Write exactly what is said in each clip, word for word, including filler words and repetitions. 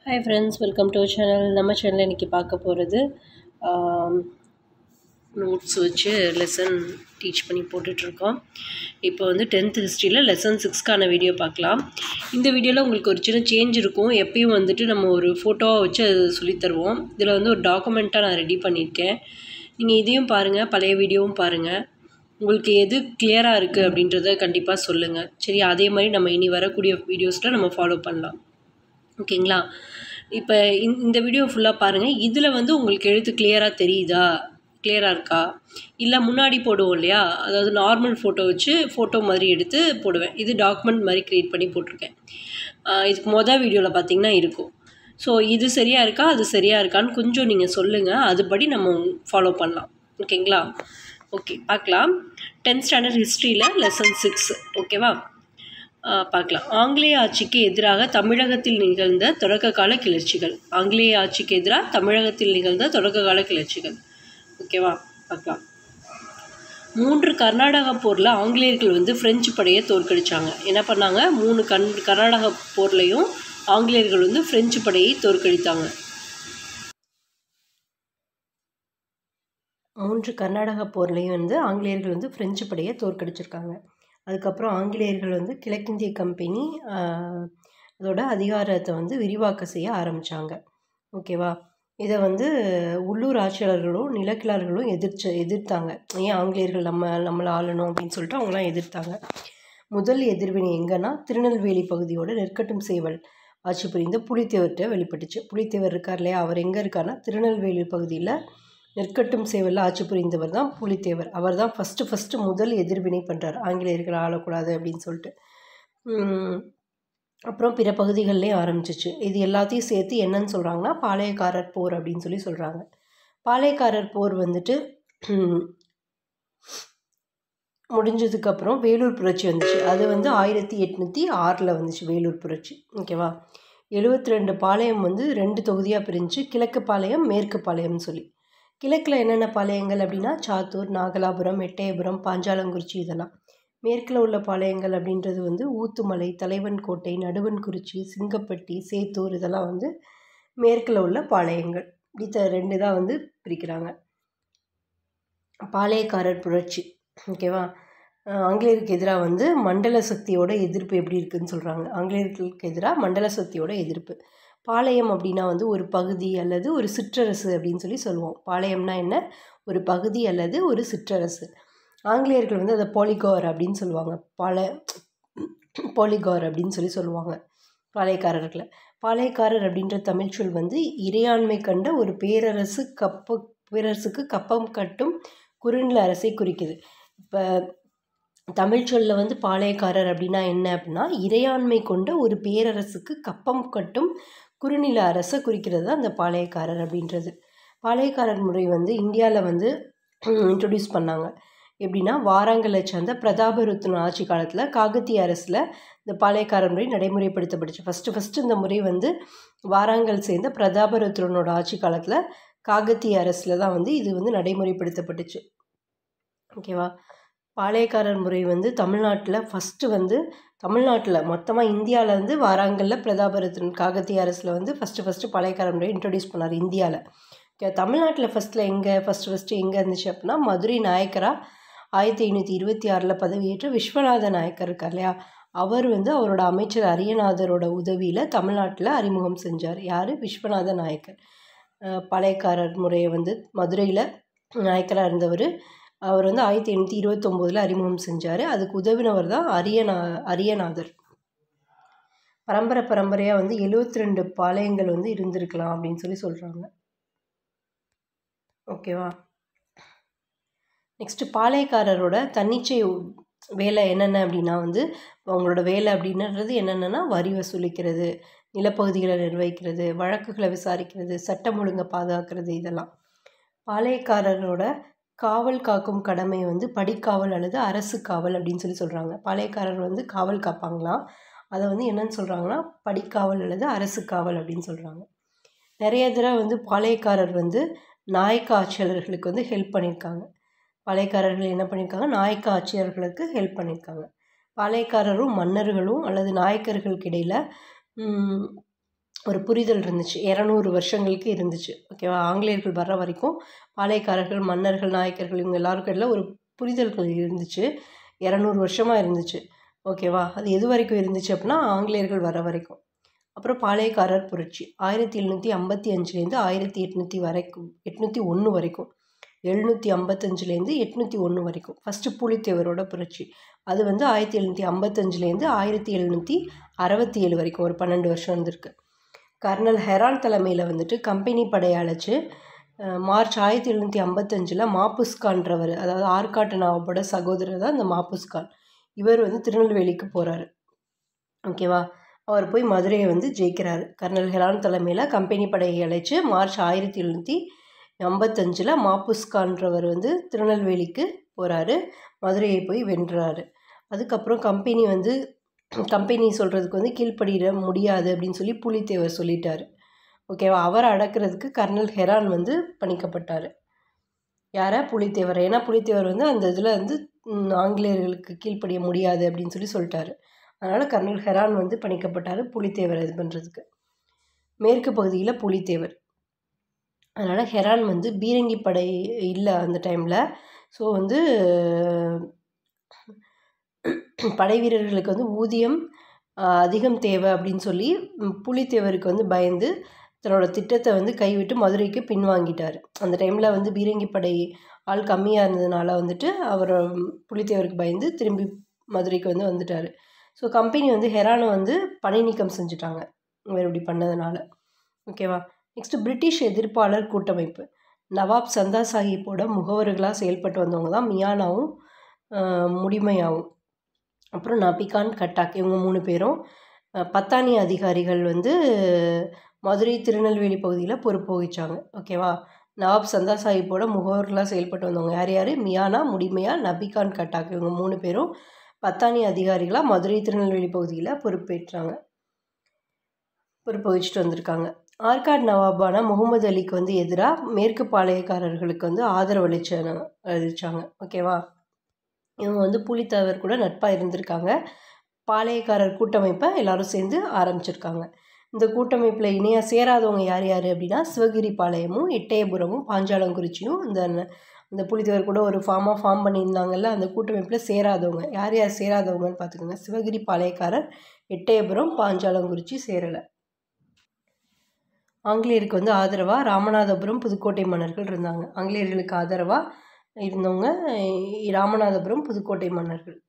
Hi friends, welcome to channel. நம்ம சேனலில் இன்றைக்கி பார்க்க போகிறது நோட்ஸ் வச்சு லெசன் டீச் பண்ணி போட்டுட்ருக்கோம். இப்போ வந்து டென்த் ஹிஸ்ட்ரியில் லெசன் சிக்ஸ்க்கான வீடியோ பார்க்கலாம். இந்த வீடியோவில் உங்களுக்கு ஒரு சின்ன சேஞ்ச் இருக்கும். எப்பயும் வந்துட்டு நம்ம ஒரு ஃபோட்டோவை வச்சு அது சொல்லித்தருவோம். இதில் வந்து ஒரு டாக்குமெண்ட்டாக நான் ரெடி பண்ணியிருக்கேன். நீங்கள் இதையும் பாருங்கள், பழைய வீடியோவும் பாருங்கள். உங்களுக்கு எது கிளியராக இருக்குது அப்படின்றத கண்டிப்பாக சொல்லுங்கள். சரி, அதே மாதிரி நம்ம இனி வரக்கூடிய வீடியோஸில் நம்ம ஃபாலோ பண்ணலாம். ஓகேங்களா? இப்போ இந் இந்த வீடியோ ஃபுல்லாக பாருங்கள். இதில் வந்து உங்களுக்கு எழுத்து கிளியராக தெரியுதா, கிளியராக இருக்கா, இல்லை முன்னாடி போடுவோம் இல்லையா, அதாவது நார்மல் ஃபோட்டோ வச்சு ஃபோட்டோ மாதிரி எடுத்து போடுவேன். இது டாக்குமெண்ட் மாதிரி க்ரியேட் பண்ணி போட்டிருக்கேன். இதுக்கு மொதல் வீடியோவில் பார்த்தீங்கன்னா இருக்கும். ஸோ இது சரியாக இருக்கா, அது சரியாக இருக்கான்னு கொஞ்சம் நீங்கள் சொல்லுங்கள். அதுபடி நம்ம ஃபாலோ பண்ணலாம். ஓகேங்களா? ஓகே, பார்க்கலாம். டென்த் ஸ்டாண்டர்ட் ஹிஸ்ட்ரியில் லெசன் சிக்ஸ். ஓகேவா? பார்க்கலாம். ஆங்கிலேய ஆட்சிக்கு எதிராக தமிழகத்தில் நிகழ்ந்த தொடக்க கால கிளர்ச்சிகள். ஆங்கிலேய ஆட்சிக்கு எதிராக தமிழகத்தில் நிகழ்ந்த தொடக்க கால கிளர்ச்சிகள். ஓகேவா? பார்க்கலாம். மூன்று கர்நாடக போரில் ஆங்கிலேயர்கள் வந்து பிரெஞ்சு படையை தோற்கடித்தாங்க. என்ன பண்ணாங்க? மூணு கண் கர்நாடக போர்லையும் ஆங்கிலேயர்கள் வந்து பிரெஞ்சு படையை தோற்கடித்தாங்க. மூன்று கர்நாடக போர்லையும் வந்து ஆங்கிலேயர்கள் வந்து பிரெஞ்சு படையை தோற்கடிச்சிருக்காங்க. அதுக்கப்புறம் ஆங்கிலேயர்கள் வந்து கிழக்கிந்திய கம்பெனி அதோட அதிகாரத்தை வந்து விரிவாக்கம் செய்ய ஆரம்பித்தாங்க. ஓகேவா? இதை வந்து உள்ளூர் ஆட்சியாளர்களும் நிலக்கிழார்களும் எதிர்த்து எதிர்த்தாங்க. ஏன் ஆங்கிலேயர்கள் நம்ம நம்மளை ஆளணும் அப்படின்னு சொல்லிட்டு அவங்களாம் எதிர்த்தாங்க. முதல் எதிர்வினை எங்கன்னா திருநெல்வேலி பகுதியோட நெற்கட்டும் சேவல் ஆட்சி புரிந்த புலித்தேவர்கிட்ட வெளிப்பட்டுச்சு. புலித்தேவர் இருக்கார் இல்லையா, அவர் எங்கே இருக்காருன்னா திருநெல்வேலி பகுதியில் நெற்கட்டும் சேவலில் ஆட்சி புரிந்தவர் தான் புலித்தேவர். அவர் தான் ஃபஸ்ட்டு ஃபஸ்ட்டு முதல் எதிர்வினை பண்ணுறார், ஆங்கிலேயர்கள் ஆளக்கூடாது அப்படின்னு சொல்லிட்டு. அப்புறம் பிற பகுதிகள்லேயும் ஆரம்பிச்சிச்சு. இது எல்லாத்தையும் சேர்த்து என்னன்னு சொல்கிறாங்கன்னா பாளையக்காரர் போர் அப்படின்னு சொல்லி சொல்கிறாங்க. பாளையக்காரர் போர் வந்துட்டு முடிஞ்சதுக்கப்புறம் வேலூர் புரட்சி வந்துச்சு. அது வந்து ஆயிரத்தி எட்நூற்றி ஆறில் வந்துச்சு வேலூர் புரட்சி. ஓகேவா? எழுபத்தி ரெண்டு பாளையம் வந்து ரெண்டு தொகுதியாக பிரிஞ்சு கிழக்கு பாளையம் மேற்கு பாளையம்னு சொல்லி. கிழக்கில் என்னென்ன பாளையங்கள் அப்படின்னா சாத்தூர், நாகலாபுரம், எட்டயபுரம், பாஞ்சாலங்குறிச்சி இதெல்லாம். மேற்கில் உள்ள பாளையங்கள் அப்படின்றது வந்து ஊத்துமலை, தலைவன்கோட்டை, நடுவன்குறிச்சி, சிங்கப்பட்டி, சேத்தூர் இதெல்லாம் வந்து மேற்கில் உள்ள பாளையங்கள். இப்படி ரெண்டு தான் வந்து பிரிக்கிறாங்க. பாளையக்காரர் புரட்சி. ஓகேவா? ஆங்கிலேயருக்கு எதிராக வந்து மண்டல சக்தியோட எதிர்ப்பு எப்படி இருக்குதுன்னு சொல்கிறாங்க. ஆங்கிலேயர்களுக்கு எதிராக மண்டல சக்தியோட எதிர்ப்பு. பாளையம் அப்படின்னா வந்து ஒரு பகுதி அல்லது ஒரு சிற்றரசு அப்படின்னு சொல்லி சொல்லுவோம். பாளையம்னா என்ன? ஒரு பகுதி அல்லது ஒரு சிற்றரசு. ஆங்கிலேயர்கள் வந்து அதை பாலிகார் அப்படின்னு சொல்லுவாங்க. பால பாலிகார் அப்படின்னு சொல்லி சொல்லுவாங்க பாளையக்காரர்களை. பாளையக்காரர் அப்படின்ற தமிழ் சொல் வந்து இறையாண்மை கண்ட ஒரு பேரரசு கப்ப பேரரசுக்கு கப்பம் கட்டும் குறுநில அரசை குறிக்குது. இப்போ தமிழ் சொல்ல வந்து பாளையக்காரர் அப்படின்னா என்ன அப்படின்னா இறையாண்மை கொண்ட ஒரு பேரரசுக்கு கப்பம் கட்டும் குறுநில அரசை குறிக்கிறது தான் அந்த பாளையக்காரர் அப்படின்றது. பாளையக்காரர் முறை வந்து இந்தியாவில் வந்து இன்ட்ரடியூஸ் பண்ணாங்க. எப்படின்னா வாராங்கலை சார்ந்த பிரதாபருத்தன் ஆட்சி காலத்தில் காகத்திய அரசில் இந்த பாளையக்காரர் முறை நடைமுறைப்படுத்தப்பட்டுச்சு. ஃபஸ்ட்டு ஃபஸ்ட்டு இந்த முறை வந்து வாராங்கல் சேர்ந்த பிரதாபருத்தனோட ஆட்சி காலத்தில் காகத்திய அரசில் தான் வந்து இது வந்து நடைமுறைப்படுத்தப்பட்டுச்சு. ஓகேவா? பாளையக்காரர் முறை வந்து தமிழ்நாட்டில் ஃபஸ்ட்டு வந்து தமிழ்நாட்டில் மொத்தமாக இந்தியாவில் வந்து வாராங்கல்ல பிரதாபருத்தன் காகத்திய அரசில் வந்து ஃபஸ்ட்டு ஃபஸ்ட்டு பாளையக்காரர் முறை இன்ட்ரடியூஸ் பண்ணார் இந்தியாவில். ஓகே, தமிழ்நாட்டில் ஃபஸ்ட்டில் எங்கே ஃபஸ்ட்டு ஃபஸ்ட்டு எங்கே இருந்துச்சு அப்படின்னா மதுரை நாயக்கராக ஆயிரத்தி ஐநூற்றி இருபத்தி ஆறில் பதவியேற்ற விஸ்வநாத நாயக்கர் இருக்கார் இல்லையா, அவர் வந்து அவரோட அமைச்சர் அரியநாதரோட உதவியில் தமிழ்நாட்டில் அறிமுகம் செஞ்சார். யார்? விஸ்வநாத நாயக்கர். பாளையக்காரர் முறையை வந்து மதுரையில் நாயக்கராக இருந்தவர். அவர் வந்து ஆயிரத்தி எண்ணூற்றி இருபத்தொம்போதில் அறிமுகம் செஞ்சார். அதுக்கு உதவினவர் தான் அரியநா அரியநாதர். பரம்பரை பரம்பரையாக வந்து எழுபத்தி ரெண்டு பாளையங்கள் வந்து இருந்திருக்கலாம் அப்படின்னு சொல்லி சொல்கிறாங்க. ஓகேவா? நெக்ஸ்ட்டு பாளையக்காரரோட தன்னிச்சை வேலை என்னென்ன அப்படின்னா வந்து அவங்களோட வேலை அப்படின்றது என்னென்னா வரி வசூலிக்கிறது, நிலப்பகுதிகளை நிர்வகிக்கிறது, வழக்குகளை விசாரிக்கிறது, சட்டம் ஒழுங்கை பாதுகாக்கிறது இதெல்லாம். பாளையக்காரரோட காவல் காக்கும் கடமை வந்து படிக்காவல் அல்லது அரசு காவல் அப்படின்னு சொல்லி சொல்கிறாங்க. பாளையக்காரர் வந்து காவல் காப்பாங்களாம். அதை வந்து என்னன்னு சொல்கிறாங்கன்னா படிக்காவல் அல்லது அரசு காவல் அப்படின்னு சொல்கிறாங்க. நிறைய தடவை வந்து பாளையக்காரர் வந்து நாயக்க ஆட்சியாளர்களுக்கு வந்து ஹெல்ப் பண்ணியிருக்காங்க. பாளையக்காரர்கள் என்ன பண்ணியிருக்காங்க? நாயக்க ஆட்சியாளர்களுக்கு ஹெல்ப் பண்ணியிருக்காங்க. பாளையக்காரரும் மன்னர்களும் அல்லது நாயக்கர்களுக்கு இடையில் ஒரு புரிதல் இருந்துச்சு. இரநூறு வருஷங்களுக்கு இருந்துச்சு. ஓகேவா? ஆங்கிலேயர்கள் வர்ற வரைக்கும் பாளையக்காரர்கள், மன்னர்கள், நாயக்கர்கள் இவங்க எல்லாருக்கும் இடையில ஒரு புரிதல்கள் இருந்துச்சு. இரநூறு வருஷமா இருந்துச்சு. ஓகேவா? அது எது வரைக்கும் இருந்துச்சு அப்படின்னா, ஆங்கிலேயர்கள் வர வரைக்கும். அப்புறம் பாளையக்காரர் புரட்சி. ஆயிரத்தி எழுநூற்றி ஐம்பத்தி அஞ்சுலேருந்து ஆயிரத்தி எட்நூற்றி வரைக்கும் எட்நூற்றி ஒன்று வரைக்கும். எழுநூற்றி ஐம்பத்தஞ்சுலேருந்து எட்நூற்றி ஒன்று வரைக்கும். ஃபஸ்ட்டு புலித்தேவரோட புரட்சி. அது வந்து ஆயிரத்தி எழுநூற்றி ஐம்பத்தஞ்சுலேருந்து ஆயிரத்தி எழுநூற்றி அறுபத்தி ஏழு வரைக்கும் ஒரு பன்னெண்டு வருஷம் இருந்திருக்கு. கர்னல் ஹெரான் தலைமையில் வந்துட்டு கம்பெனி படையை அழைச்சி மார்ச் ஆயிரத்தி எழுநூற்றி ஐம்பத்தஞ்சில் மாப்புஸ்கான்றவர், அதாவது ஆற்காட்டு நவாபோட சகோதரர் தான் இந்த மாப்புஸ்கான். இவர் வந்து திருநெல்வேலிக்கு போகிறாரு. ஓகேவா? அவர் போய் மதுரையை வந்து ஜெயிக்கிறாரு. கர்னல் ஹெரான் தலைமையில் கம்பெனி படையை அழைச்சி மார்ச் ஆயிரத்தி எழுநூற்றி ஐம்பத்தஞ்சில் மாப்புஸ்கான்றவர் வந்து திருநெல்வேலிக்கு போகிறாரு. மதுரையை போய் வென்றாரு. அதுக்கப்புறம் கம்பெனி வந்து கம்பெனி சொல்கிறதுக்கு வந்து கீழ்ப்படியிட முடியாது அப்படின்னு சொல்லி புலித்தேவர் சொல்லிட்டார். ஓகேவா? அவரை அடக்கிறதுக்கு கர்னல் ஹெரான் வந்து பணிக்கப்பட்டார். யாரை? புலித்தேவர். ஏன்னா புலித்தேவர் வந்து அந்த இதில் வந்து ஆங்கிலேயர்களுக்கு கீழ்ப்படிய முடியாது அப்படின்னு சொல்லி சொல்லிட்டாரு. அதனால் கர்னல் ஹெரான் வந்து பணிக்கப்பட்டார் புலித்தேவரை இது பண்ணுறதுக்கு. மேற்கு பகுதியில் புலித்தேவர். அதனால் ஹெரான் வந்து பீரங்கி படை இல்லை அந்த டைமில். ஸோ வந்து படை வீரர்களுக்கு வந்து ஊதியம் அதிகம் தேவை அப்படின்னு சொல்லி புலித்தேவருக்கு வந்து பயந்து தன்னோட திட்டத்தை வந்து கைவிட்டு மதுரைக்கு பின்வாங்கிட்டார். அந்த டைமில் வந்து பீரங்கி படை ஆள் கம்மியாக இருந்ததுனால வந்துட்டு அவர் புலித்தேவருக்கு பயந்து திரும்பி மதுரைக்கு வந்து வந்துட்டார். ஸோ கம்பெனி வந்து ஹெரானை வந்து பணி நீக்கம் செஞ்சுட்டாங்க இவர் இப்படி பண்ணதுனால. ஓகேவா? நெக்ஸ்ட்டு பிரிட்டிஷ் எதிர்ப்பாளர் கூட்டமைப்பு. நவாப் சந்தா சாஹிப்போட முகவர்களாக செயல்பட்டு வந்தவங்க தான் மியானாவும் முடிமையாவும். அப்புறம் நபிகான் கட்டாக் இவங்க மூணு பேரும் பத்தானி அதிகாரிகள் வந்து மதுரை திருநெல்வேலி பகுதியில் பொறுப்பு வகிச்சாங்க. ஓகேவா? நவாப் சந்தா சாஹிப்போட முகவர்களாக செயல்பட்டு வந்தவங்க யார் யார்? மியானா, முடிமையா, நபிகான் கட்டாக் இவங்க மூணு பேரும் பத்தானி அதிகாரிகளாக மதுரை திருநெல்வேலி பகுதியில் பொறுப்பேற்றாங்க பொறுப்பு வகிச்சுட்டு வந்திருக்காங்க. ஆற்காடு நவாபான முகமது அலிக்கு வந்து எதிராக மேற்கு பாளையக்காரர்களுக்கு வந்து ஆதரவு அளிச்ச அளித்தாங்க. ஓகேவா? இவங்க வந்து புலித்தேவர் கூட நட்பாக இருந்திருக்காங்க. பாளையக்காரர் கூட்டமைப்பை எல்லாரும் சேர்ந்து ஆரம்பிச்சிருக்காங்க. இந்த கூட்டமைப்பில் இணையாக சேராதவங்க யார் யார் அப்படின்னா, சிவகிரி பாளையமும் எட்டயபுரமும் பாஞ்சாலங்குறிச்சியும் இந்த அந்த புலித்தேவர் கூட ஒரு ஃபார்மாக ஃபார்ம் பண்ணியிருந்தாங்கல்ல, அந்த கூட்டமைப்பில் சேராதவங்க யார் யார் சேராதவங்கன்னு பார்த்துக்கோங்க. சிவகிரி பாளையக்காரர், எட்டயபுரம், பாஞ்சாலங்குறிச்சி சேரலை. ஆங்கிலேயருக்கு வந்து ஆதரவாக ராமநாதபுரம், புதுக்கோட்டை மன்னர்கள் இருந்தாங்க. ஆங்கிலேயர்களுக்கு ஆதரவாக இருந்தவங்க ராமநாதபுரம், புதுக்கோட்டை மன்னர்கள்.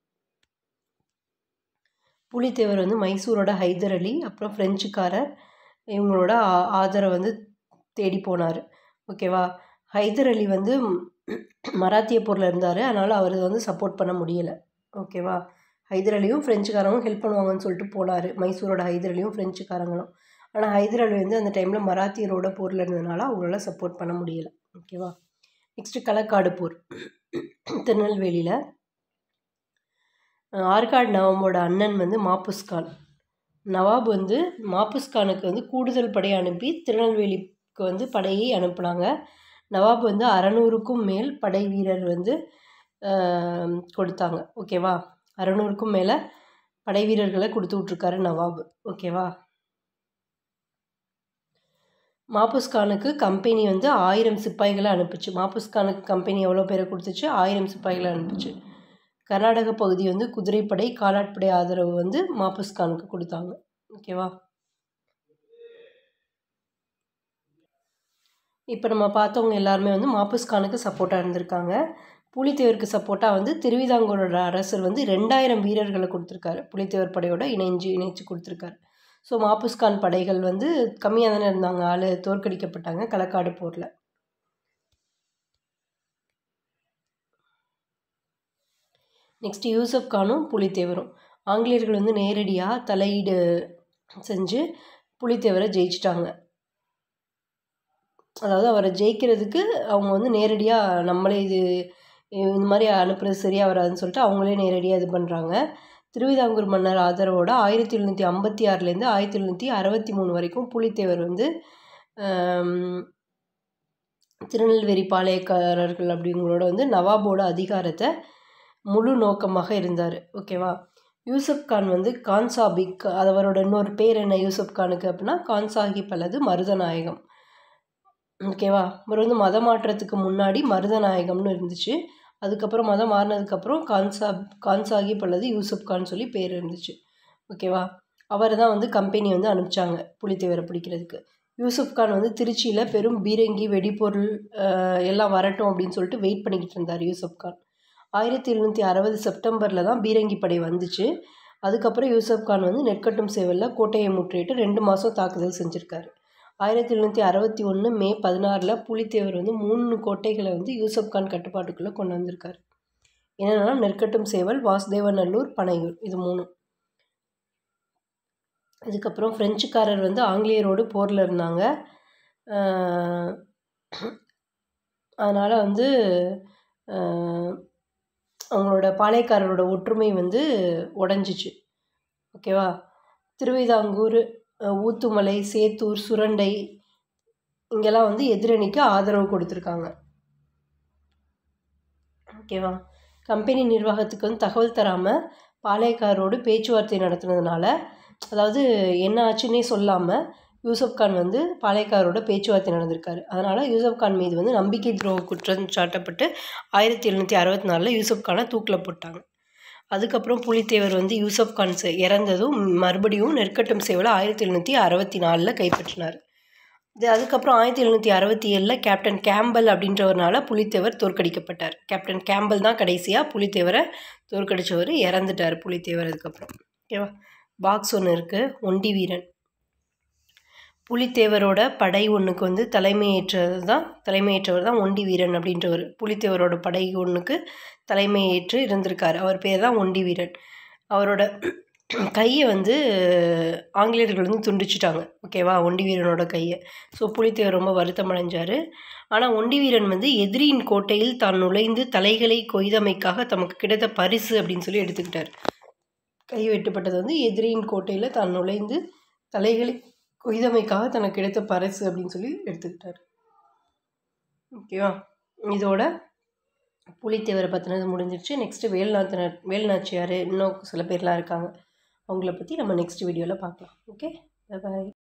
புலித்தேவர் வந்து மைசூரோட ஹைதர் அலி, அப்புறம் ஃப்ரெஞ்சுக்காரர் இவங்களோட ஆதரவை வந்து தேடி போனார். ஓகேவா? ஹைதர் அலி வந்து மராத்திய போரில் இருந்தார். அதனால் அவர் வந்து சப்போர்ட் பண்ண முடியலை. ஓகேவா? ஹைதர் அலியும் ஃப்ரெஞ்சுக்காரங்களும் ஹெல்ப் பண்ணுவாங்கன்னு சொல்லிட்டு போனார். மைசூரோட ஹைதர் அலியும் ஃப்ரெஞ்சுக்காரங்களும். ஆனால் ஹைதர் அலி வந்து அந்த டைமில் மராத்தியரோட போரில் இருந்ததுனால அவங்களால சப்போர்ட் பண்ண முடியலை. ஓகேவா? நெக்ஸ்ட்டு களக்காடு போர். திருநெல்வேலியில் ஆற்காடு நவாபோட அண்ணன் வந்து மாப்புஸ்கான். நவாப் வந்து மாப்புஸ்கானுக்கு வந்து கூடுதல் படை அனுப்பி திருநெல்வேலிக்கு வந்து படையை அனுப்புனாங்க. நவாப் வந்து அறநூறுக்கும் மேல் படை வீரர் வந்து கொடுத்தாங்க. ஓகேவா? அறநூறுக்கும் மேலே படை வீரர்களை கொடுத்து விட்ருக்காரு நவாப். ஓகேவா? மாப்புஸ்கானுக்கு கம்பெனி வந்து ஆயிரம் சிப்பாய்களை அனுப்புச்சு. மாப்புஸ்கானுக்கு கம்பெனி எவ்வளோ பேரை கொடுத்துச்சு? ஆயிரம் சிப்பாய்களை அனுப்புச்சு. கர்நாடக பகுதி வந்து குதிரைப்படை, காலாட்படை ஆதரவு வந்து மாப்புஸ்கானுக்கு கொடுத்தாங்க. ஓகேவா? இப்போ நம்ம பார்த்தவங்க எல்லாருமே வந்து மாப்புஸ்கானுக்கு சப்போர்ட்டாக இருந்திருக்காங்க. புலித்தேவருக்கு சப்போர்ட்டாக வந்து திருவிதாங்கூரோட அரசர் வந்து ரெண்டாயிரம் வீரர்களை கொடுத்துருக்காரு. புலித்தேவர் படையோட இணைஞ்சு இணைச்சு கொடுத்துருக்காரு. ஸோ மாப்புஸ்கான் படைகள் வந்து கம்மியாக தானே இருந்தாங்க, ஆள் தோற்கடிக்கப்பட்டாங்க களக்காடு போரில். நெக்ஸ்ட்டு யூசப் கானும் புலித்தேவரும். ஆங்கிலேயர்கள் வந்து நேரடியாக தலையீடு செஞ்சு புலித்தேவரை ஜெயிச்சிட்டாங்க. அதாவது அவரை ஜெயிக்கிறதுக்கு அவங்க வந்து நேரடியாக நம்மளே இது இந்த மாதிரி அனுப்புறது சரியாக வராதுன்னு சொல்லிட்டு அவங்களே நேரடியாக இது பண்ணுறாங்க. திருவிதாங்கூர் மன்னர் ஆதரவோட ஆயிரத்தி எழுநூற்றி ஐம்பத்தி ஆறுலேருந்து ஆயிரத்தி எழுநூற்றி அறுபத்தி மூணு வரைக்கும் புலித்தேவர் வந்து திருநெல்வேலி பாளையக்காரர்கள் அப்படிங்களோட வந்து நவாபோட அதிகாரத்தை முழு நோக்கமாக இருந்தார். ஓகேவா? யூசுப் கான் வந்து கான் சாஹிப், அவரோட இன்னொரு பேர் என்ன யூசுப் கானுக்கு அப்படின்னா கான் சாஹிப் அல்லது மருதநாயகம். ஓகேவா? அவர் வந்து மத மாற்றத்துக்கு முன்னாடி மருதநாயகம்னு இருந்துச்சு. அதுக்கப்புறம் மதம் மாறினதுக்கப்புறம் கான் சாப் கான் சாஹிப் அல்லது யூசுப் கான் சொல்லி பேர் இருந்துச்சு. ஓகேவா? அவர் தான் வந்து கம்பெனி வந்து அனுப்பிச்சாங்க புலித்தேவரை பிடிக்கிறதுக்கு. யூசுப் கான் வந்து திருச்சியில் பெரும் பீரங்கி வெடிப்பொருள் எல்லாம் வரட்டும் அப்படின்னு சொல்லிட்டு வெயிட் பண்ணிக்கிட்டு இருந்தார் யூசுப் கான். ஆயிரத்தி எழுநூற்றி அறுபது செப்டம்பரில் தான் பீரங்கி படை வந்துச்சு. அதுக்கப்புறம் யூசுப் கான் வந்து நெற்கட்டும் சேவலில் கோட்டையை முற்றிட்டு ரெண்டு மாதம் தாக்குதல் செஞ்சுருக்காரு. ஆயிரத்தி எழுநூற்றி அறுபத்தி ஒன்று மே பதினாறில் புலித்தேவர் வந்து மூணு கோட்டைகளை வந்து யூசுப் கான் கட்டுப்பாட்டுக்குள்ளே கொண்டு வந்திருக்காரு. என்னென்னா நெற்கட்டும் சேவல், வாசுதேவநல்லூர், பனையூர், இது மூணு. அதுக்கப்புறம் ஃப்ரெஞ்சுக்காரர் வந்து ஆங்கிலேயரோடு போரில் இருந்தாங்க. அதனால் வந்து அவங்களோட பாளையக்காரரோட ஒற்றுமை வந்து உடஞ்சிச்சு. ஓகேவா? திருவிதாங்கூர், ஊத்துமலை, சேத்தூர், சுரண்டை இங்கெல்லாம் வந்து எதிரணிக்கு ஆதரவு கொடுத்துருக்காங்க. ஓகேவா? கம்பெனி நிர்வாகத்துக்கு வந்து தகவல் தராமல் பாளையக்காரரோடு பேச்சுவார்த்தை நடத்துனதுனால, அதாவது என்ன ஆச்சுன்னே சொல்லாமல் யூசுப் கான் வந்து பாளையக்காரோட பேச்சுவார்த்தை நடந்திருக்காரு. அதனால் யூசுப் கான் மீது வந்து நம்பிக்கை துரோக குற்றம் சாட்டப்பட்டு ஆயிரத்தி எழுநூற்றி அறுபத்தி நாலில் யூசுப் கானை தூக்கில் போட்டாங்க. அதுக்கப்புறம் புலித்தேவர் வந்து யூசுப் கான் இறந்ததும் மறுபடியும் நெற்கட்டும் சேவலை ஆயிரத்தி எழுநூற்றி அறுபத்தி நாலில் கைப்பற்றினார். இது அதுக்கப்புறம் ஆயிரத்தி எழுநூற்றி அறுபத்தி ஏழில் கேப்டன் கேம்பல் அப்படின்றவர்னால புலித்தேவர் தோற்கடிக்கப்பட்டார். கேப்டன் கேம்பல் தான் கடைசியாக புலித்தேவரை தோற்கடித்தவர், இறந்துட்டார் புலித்தேவர் அதுக்கப்புறம். ஓகேவா? பாக்ஸ் ஒன்று இருக்குது, ஒண்டி வீரன். புலித்தேவரோட படை ஒன்றுக்கு வந்து தலைமையேற்றது தான் தலைமையேற்றவர் தான் ஒண்டி வீரன் அப்படின்றவர். புலித்தேவரோட படை ஒன்றுக்கு தலைமையேற்று இருந்திருக்கார். அவர் பேர் தான் ஒண்டி வீரன். அவரோட கையை வந்து ஆங்கிலேயர்கள் வந்து துண்டிச்சிட்டாங்க. ஓகேவா? ஒண்டி வீரனோட கையை. ஸோ புலித்தேவர் ரொம்ப வருத்தம் அடைஞ்சார். ஆனால் ஒண்டி வீரன் வந்து எதிரியின் கோட்டையில் தான் நுழைந்து தலைகளை கொய்தமைக்காக தமக்கு கிடைத்த பரிசு அப்படின்னு சொல்லி எடுத்துக்கிட்டார். கை வெட்டுப்பட்டது வந்து எதிரியின் கோட்டையில் தான் நுழைந்து தலைகளை கொய்தமைக்காக தனக்கு கிடைத்த பரிசு அப்படின்னு சொல்லி எடுத்துக்கிட்டார். ஓகேவா? இதோட புலித்தேவரை பற்றினது முடிஞ்சிருச்சு. நெக்ஸ்ட்டு வேலுநாச்சியார் வேலுநாச்சியார் இன்னும் சில பேர்லாம் இருக்காங்க. அவங்கள பற்றி நம்ம நெக்ஸ்ட் வீடியோவில் பார்க்கலாம். ஓகே, பாய்.